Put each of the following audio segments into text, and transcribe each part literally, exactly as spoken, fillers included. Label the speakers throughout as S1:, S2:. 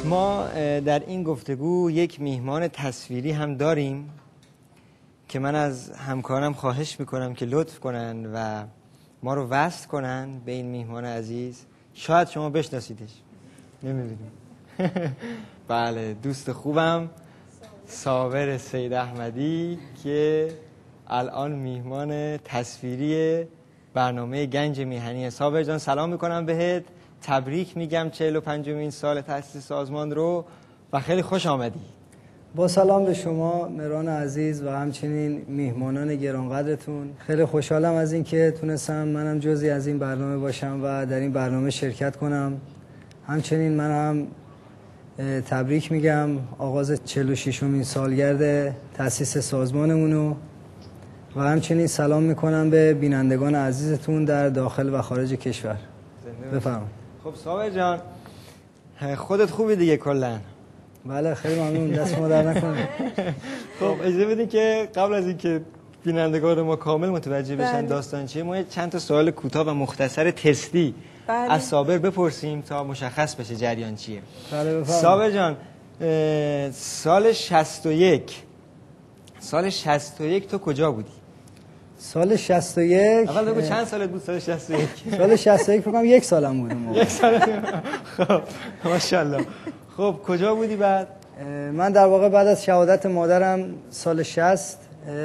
S1: ما در این گفتگو یک میهمان تصویری هم داریم که من از همکارم خواهش میکنم که لطف کنن و ما رو وصل کنن به این میهمان عزیز. شاید شما بشناسیدش، نمیدونیم. بله، دوست خوبم صابر سید احمدی که الان میهمان تصویری برنامه گنج میهنی. صابر جان سلام میکنم بهت، تبریک میگم چهل و پنجمین سال تأسیس سازمان رو و خیلی خوش آمدی.
S2: با سلام به شما مهران عزیز و همچنین میهمانان گرانقدرتون. خیلی خوشحالم از این که تونستم منم جزئی از این برنامه باشم و در این برنامه شرکت کنم. همچنین من هم تبریک میگم آغاز چهل و ششمین سالگرد تأسیس سازمانمونو و همچنین سلام میکنم به بینندگان عزیزتون در داخل و خارج کشور. بفرمایید.
S1: خب صابر جان خودت خوبی دیگه کلا؟
S2: بله خیلی ممنون، دست ما در نکنه.
S1: خب اجازه بدین که قبل از اینکه بینندگان ما کامل متوجه بشن
S3: بله.
S1: داستان چیه، ما چند تا سوال کوتاه و مختصر تستی
S3: بله.
S1: از صابر بپرسیم تا مشخص بشه جریان چیه.
S2: بله بفرمایید.
S1: صابر جان سال شصت و یک سال شصت و یک تو کجا بودی؟
S2: سال شصت و یک
S1: اول بگو چند سالت بود سال شصت و یک؟
S2: سال شصت و یک فکر کنم یک سالم بود اون موقع.
S1: یک سال. خب ماشاءالله. خب کجا بودی بعد؟
S2: من در واقع بعد از شهادت مادرم سال شصت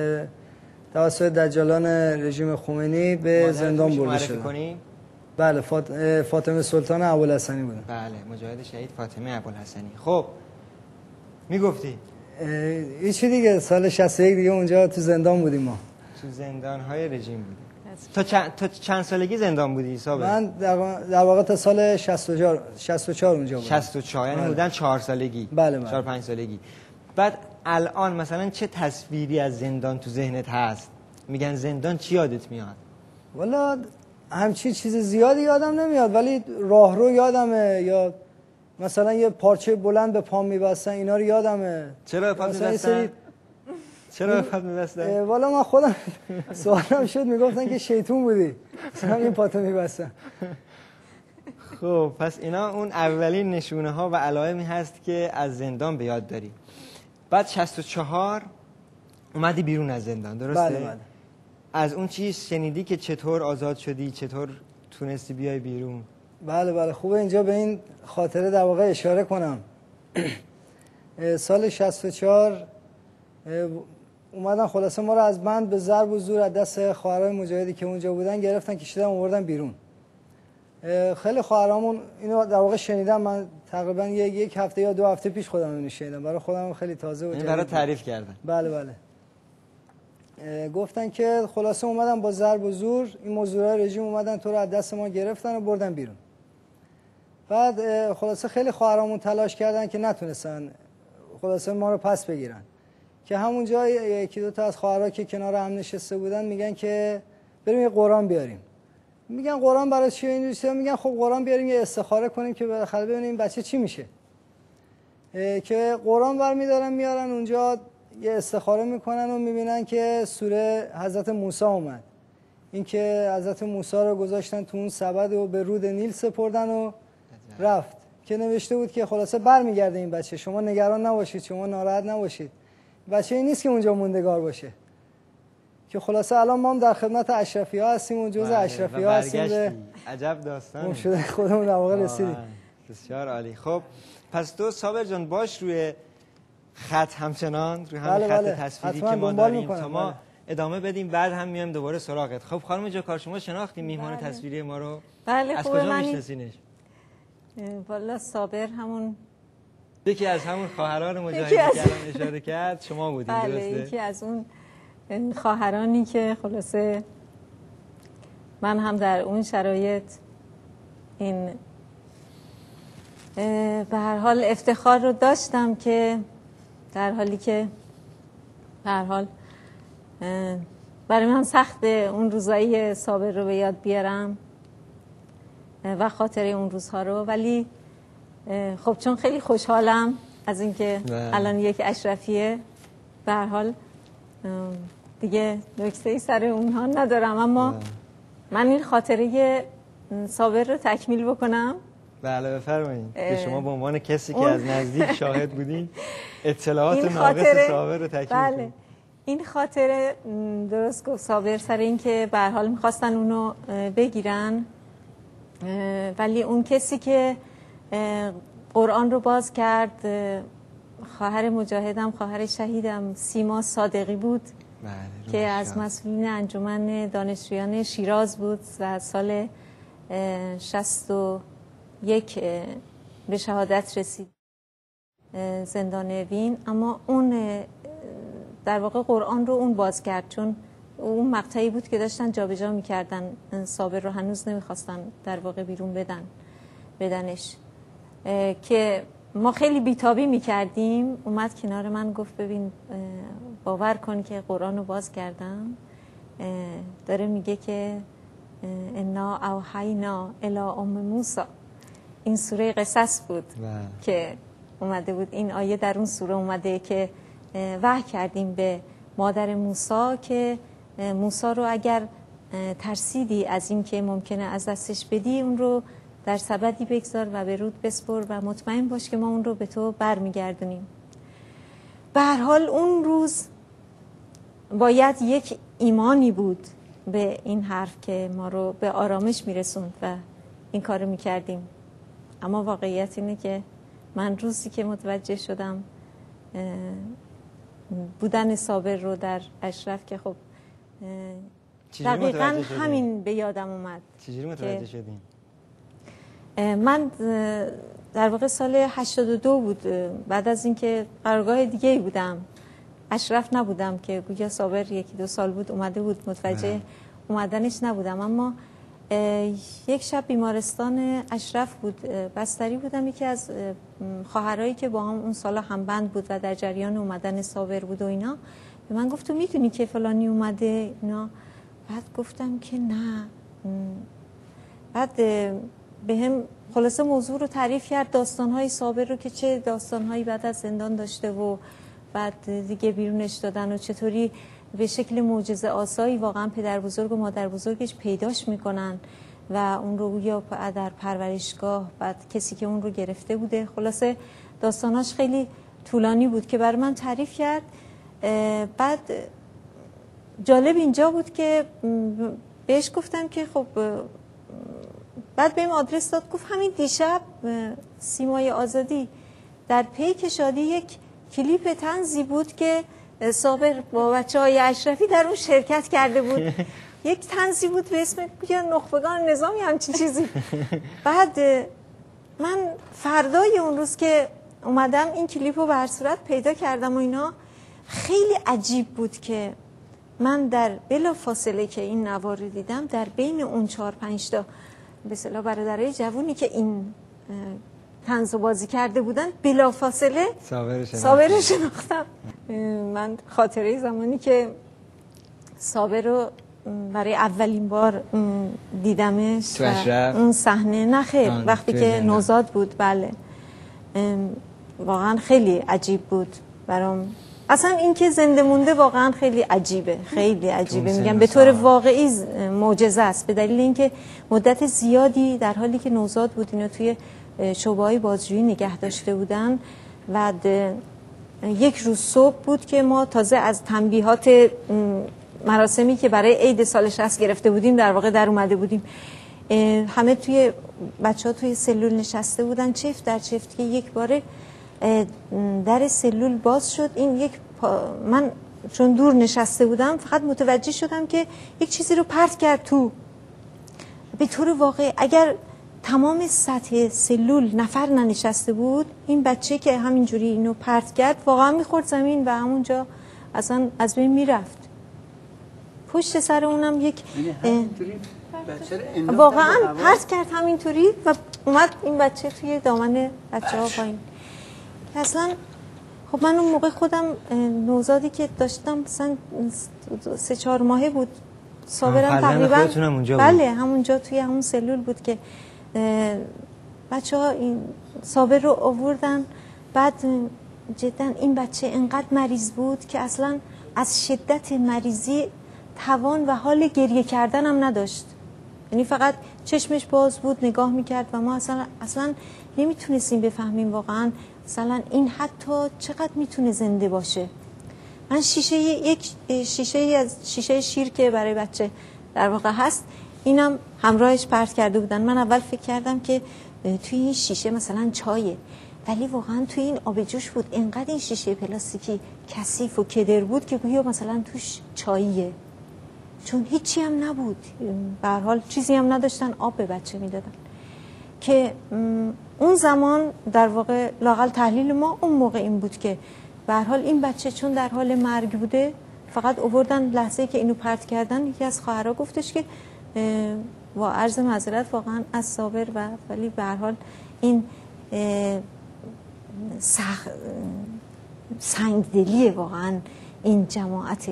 S2: توسط دجالان رژیم خمینی به زندان برده شدم.
S1: کنی؟
S2: بله فاط... فاطمه سلطان ابوالحسنی بودم.
S1: بله مجاهد شهید فاطمه ابوالحسنی. خب میگفتی؟
S2: هیچی دیگه، سال شصت و یک دیگه اونجا تو زندان بودیم ما.
S1: تو زندان های رژیم بودی. تا چند تا چند سالگی زندان بودی صابر؟
S2: من در واقع, در واقع تا سال شصت و چهار شصت و چهار اونجا بودم.
S1: شصت و چهار یعنی بودن چهار سالگی.
S2: بله بله.
S1: چهار پنج سالگی. بعد الان مثلا چه تصویری از زندان تو ذهنت هست؟ میگن زندان چی یادت میاد؟
S2: والا همچین چیز زیادی یادم نمیاد، ولی راهرو یادمه، یا مثلا یه پارچه بلند به پام میبستن، اینا رو یادمه.
S1: چرا به پات میبستن؟ سری... چرا به پات میبستن؟
S2: والا من خودم سوالم شد میگفتن که شیطون بودی مثلا این پاتو میبستن.
S1: خب پس اینا اون اولین نشونه ها و علائمی هست که از زندان به یاد داری. بعد شصت و چهار اومدی بیرون از زندان، درسته؟
S2: بله بله. از
S1: اون چیز شنیدی که چطور آزاد شدی، چطور تونستی بیای بیرون؟
S2: بله بله خوبه اینجا به این خاطره در واقع اشاره کنم. سال شصت و چهار اومدن خلاصه ما رو از بند به ضرب و زور از دست خواهرای مجاهدی که اونجا بودن گرفتن، کشیدن آوردن بیرون. خیلی خواهرامون اینو در واقع شنیدم، من تقریبا یک هفته یا دو هفته پیش خودم اینو شنیدم، برای خودم خیلی تازه و
S1: این برای تعریف کردن.
S2: بله بله. گفتن که خلاصه اومدن با ضرب و زور این مزدورای رژیم اومدن تو رو از دست ما گرفتن و بردن بیرون. بعد خلاصه خیلی خواهرامون تلاش کردن که نتونستن خلاصه ما رو پس بگیرن، که همونجا یکی دو تا از خواهرها که کنار هم نشسته بودن میگن که بریم یه قرآن بیاریم. میگن قرآن برای چی؟ این دوستا میگن خب قرآن بیاریم یه استخاره کنیم که بالاخره ببینیم بچه چی میشه. که قرآن برمیدارن میارن اونجا یه استخاره میکنن و میبینن که سوره حضرت موسی اومد. این که حضرت موسی رو گذاشتن تو اون سبد و به رود نیل سپردن و رفت، که نوشته بود که خلاصه برمیگرده این بچه، شما نگران نباشید، شما ناراحت نباشید، بچه این نیست که اونجا موندگار باشه. که خلاصه الان ما هم در خدمت اشرفی ها هستیم و جزء اشرفی ها هستیم. به
S1: عجب داستانی
S2: شده خودمون در واقع رسیدیم.
S1: بسیار عالی. خب پس تو صابر جان باش روی خط همچنان روی همین
S2: بله
S1: خط
S2: بله.
S1: تصویری که ما داریم تا ما بله. ادامه بدیم، بعد هم میایم دوباره سراغت. خب خانم جاکار شما شناختیم میهمان بله. تصویری ما رو؟
S3: بله.
S1: از کجا میشناسینش؟
S3: والا صابر همون
S1: یکی از همون خواهران مجاهدی که الان اشاره کرد شما بودید،
S3: بله
S1: درسته؟
S3: یکی از اون خواهرانی که خلاصه من هم در اون شرایط این به هر حال افتخار رو داشتم که در حالی که به هر حال برای من سخت اون روزایی صابر رو به یاد بیارم و خاطره اون روزها رو، ولی خب چون خیلی خوشحالم از اینکه الان یک اشرفیه، به هر حال دیگه نکته‌ای سر اونها ندارم، اما من این خاطره صابر رو تکمیل بکنم.
S1: بله بفرمایید که شما به عنوان کسی که
S3: اون...
S1: از نزدیک شاهد بودین اطلاعات
S3: این
S1: ناقص
S3: خاطره...
S1: صابر رو تکمیل
S3: بله.
S1: کنید.
S3: این خاطره درست گفت صابر سر این که به هر حال میخواستن اونو بگیرن، ولی اون کسی که قرآن رو باز کرد خواهر مجاهدم، خواهر شهیدم سیما صادقی بود.
S1: بله،
S3: که از مسئولین انجمن دانشجویان شیراز بود و سال شصت و یک به شهادت رسید زندان وین. اما اون در واقع قرآن رو اون باز کرد، چون اون مقطعی بود که داشتن جابجا میکردن صابر رو، هنوز نمیخواستن در واقع بیرون بدن بدنش، که ما خیلی بیتابی میکردیم. اومد کنار من گفت ببین باور کن که قرآن رو باز کردم، داره میگه که انا اوحینا الی ام موسی. این سوره قصص بود
S1: بله.
S3: که اومده بود، این آیه در اون سوره اومده که وحی کردیم به مادر موسی که موسی رو اگر ترسیدی از این که ممکنه از دستش بدی، اون رو در سبدی بگذار و به رود بسپر و مطمئن باش که ما اون رو به تو برمیگردونیم. به هر حال اون روز باید یک ایمانی بود به این حرف که ما رو به آرامش میرسوند و این کار رو میکردیم. اما واقعیت اینه که من روزی که متوجه شدم بودن صابر رو در اشرف، که خب دقیقاً همین به یادم اومد.
S1: چجوری متوجه شدین؟
S3: من در واقع سال هشتاد و دو بود، بعد از اینکه قرارگاه دیگه ای بودم، اشرف نبودم که گویا صابر یکی دو سال بود اومده بود، متوجه نه. اومدنش نبودم. اما یک شب بیمارستان اشرف بود، بستری بودم، یکی از خواهرایی که با هم اون سالا همبند بود و در جریان اومدن صابر بود و اینا به من گفت تو میدونی که فلانی اومده اینا؟ بعد گفتم که نه. بعد به هم خلاصه موضوع رو تعریف کرد، داستانهای صابر رو که چه داستانهایی بعد از زندان داشته و بعد دیگه بیرونش دادن و چطوری به شکل معجزه آسایی واقعا پدر بزرگ و مادر بزرگش پیداش میکنن و اون رو یا در پرورشگاه بعد کسی که اون رو گرفته بوده. خلاصه داستاناش خیلی طولانی بود که برای من تعریف کرد. بعد جالب اینجا بود که بهش گفتم که خب، بعد بهم آدرس داد، گفت همین دیشب سیمای آزادی در پیک شادی یک کلیپ طنزی بود که صابر با بچه های اشرفی در اون شرکت کرده بود. یک طنزی بود به اسم نخبگان نظامی، همچین چیزی. بعد من فردای اون روز که اومدم این کلیپ رو به هر صورت پیدا کردم و اینا، خیلی عجیب بود که من در بلا فاصله که این نوار رو دیدم، در بین اون چهار پنج تا به اصطلاح برادرای جوونی که این طنز بازی کرده بودن، بلا فاصله صابر رو شناختم. من خاطره زمانی که صابر رو برای اولین بار دیدمش و اون صحنه، نه خیر، وقتی که نوزاد بود، بله، واقعا خیلی عجیب بود برام. اصلا این که زنده مونده واقعا خیلی عجیبه، خیلی عجیبه. میگم به طور واقعی معجزه است، به دلیل اینکه مدت زیادی در حالی که نوزاد بود اینو توی شعبه‌های بازجویی نگه داشته بودن و یک روز صبح بود که ما تازه از تنبیهات مراسمی که برای عید سال شصت گرفته بودیم در واقع در اومده بودیم. همه توی بچه‌ها توی سلول نشسته بودن، چفت در چفت، که یک باره در سلول باز شد. این یک پا... من چون دور نشسته بودم فقط متوجه شدم که یک چیزی رو پرت کرد تو. به طور واقع اگر تمام سطح سلول نفر ننشسته بود، این بچه که همینجوری اینو پرت کرد واقعا میخورد زمین و همونجا اصلا از بین میرفت. پشت سر اونم یک واقعا پرت کرد همینطوری و اومد این بچه توی دامن بچه ها پایین. اصلا خب من اون موقع خودم نوزادی که داشتم مثلا سه چهار ماهه بود، صابرم تقریبا بله همونجا توی همون سلول بود که بچه ها این صابر رو آوردن. بعد جدا این بچه انقدر مریض بود که اصلا از شدت مریضی توان و حال گریه کردن هم نداشت، یعنی فقط چشمش باز بود نگاه میکرد و ما اصلا اصلا نمیتونستیم بفهمیم واقعا مثلا این حتی چقدر میتونه زنده باشه. من شیشه یک شیشه از شیشه شیر که برای بچه در واقع هست اینم همراهش پرت کرده بودن. من اول فکر کردم که توی این شیشه مثلا چایه، ولی واقعا توی این آب جوش بود. اینقدر این شیشه پلاستیکی کثیف و کدر بود که گویا مثلا توش چاییه، چون هیچی هم نبود، به هر حال چیزی هم نداشتن آب به بچه میدادن. که اون زمان در واقع لااقل تحلیل ما اون موقع این بود که به هر حال این بچه چون در حال مرگ بوده، فقط آوردن لحظه‌ای که اینو پرت کردن یکی از خواهرها گفتش که با عرض معذرت واقعا از صابر و ولی به هر حال این سخ... سنگدلی واقعا این جماعت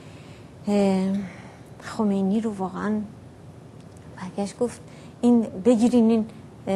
S3: خمینی رو واقعا برگشت گفت این بگیرین این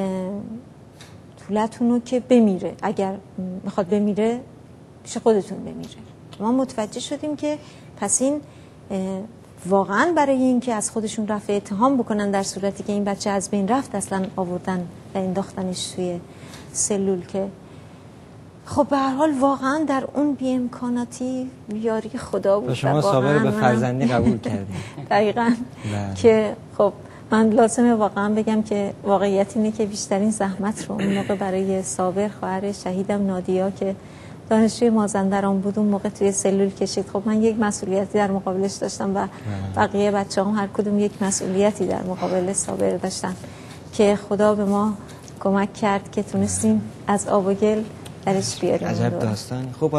S3: طولتون رو که بمیره، اگر میخواد بمیره پیش خودتون بمیره. ما متوجه شدیم که پس این واقعا برای اینکه از خودشون رفع اتهام بکنن در صورتی که این بچه از بین رفت اصلا آوردن و انداختنش توی سلول. که خب به هر حال واقعا در اون بی امکاناتی یاری خدا بود.
S1: شما صابر به فرزندی قبول کردید.
S3: دقیقاً. که خب من لازمه واقعا بگم که واقعیت اینه که بیشترین زحمت رو اون موقع برای صابر خواهر شهیدم نادیا که دانشجوی مازندران بود اون موقع توی سلول کشید. خب من یک مسئولیتی در مقابلش داشتم و بقیه بچه‌ها هر کدوم یک مسئولیتی در مقابل صابر داشتن که خدا به ما کمک کرد که تونستیم از آب و گل درش بیاریم.
S1: عجب داستانی. خب